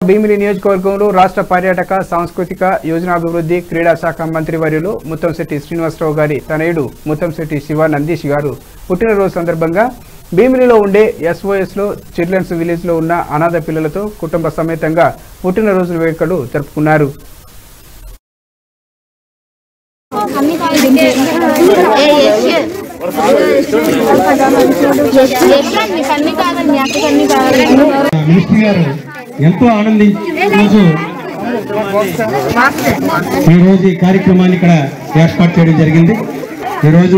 భీమిలి నియోజకవర్గంలో రాష్ట్ర పర్యాటక సాంస్కృతిక యోజనాభివృద్ధి క్రీడా శాఖ మంత్రి వర్యులు ముత్తంశెట్టి శ్రీనివాసరావు గారి తనయుడు ముత్తంశెట్టి శివ నందీష్ గారు పుట్టినరోజు సందర్భంగా భీమిలిలో ఉండే ఎస్ఓఎస్లో చిల్డ్రన్స్ విలేజ్లో ఉన్న అనాథ పిల్లలతో కుటుంబ సమేతంగా పుట్టినరోజు వేడుకలు జరుపుకున్నారు. ఎంతో ఆనందించి ఈరోజు ఈ కార్యక్రమాన్ని ఇక్కడ ఏర్పాటు చేయడం జరిగింది. ఈరోజు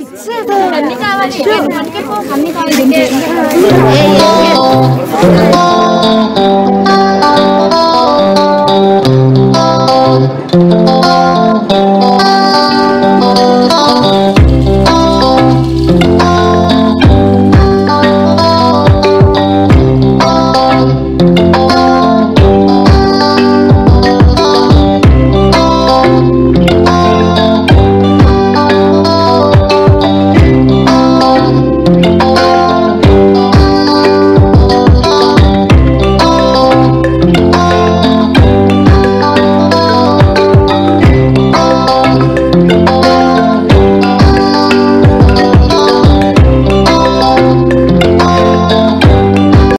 అన్ని కావాలి